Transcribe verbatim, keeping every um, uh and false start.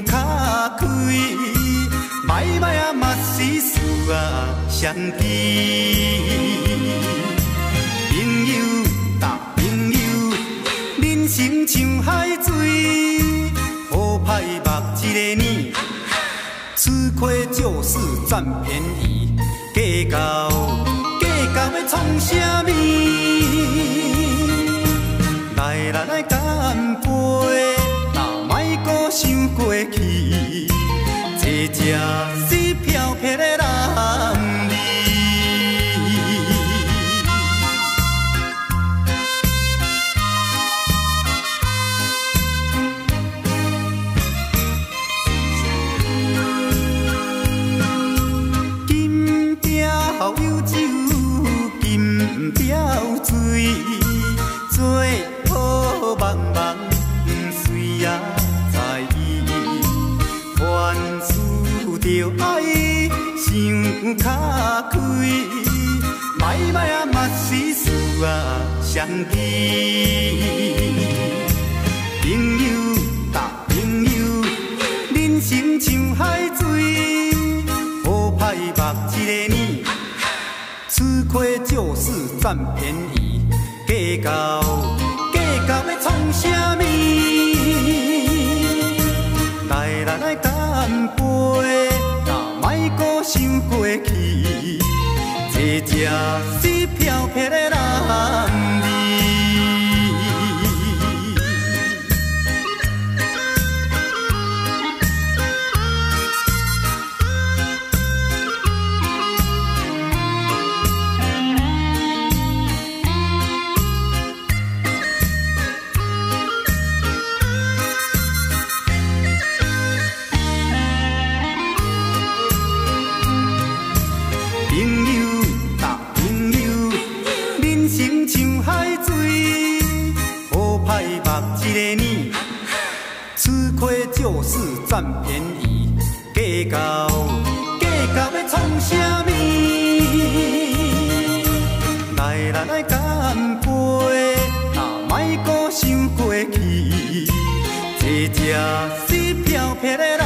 卡开，摆摆啊嘛是事啊相机。朋友搭朋友，人生像海水，好歹目一个年，吃亏就是占便宜，计较计较要创啥物？来来来，干杯！那莫搁想过去，坐这死飘飘的男儿。金雕有酒，金雕水，做好梦梦谁也在意，凡事着爱想卡开，摆摆啊嘛是事啊相机。朋友搭朋友，人生像海水，好歹目一个年，吃亏就是占便宜，计较计较要创啥物？来来来，干杯！那莫搁想过去，坐这死飘飘的男儿。朋友搭朋友，人生像海水，好歹目一个年，吃亏就是占便宜，计较计较要创啥物？来来来，干杯！那莫搁想过去，坐这死飘飘的。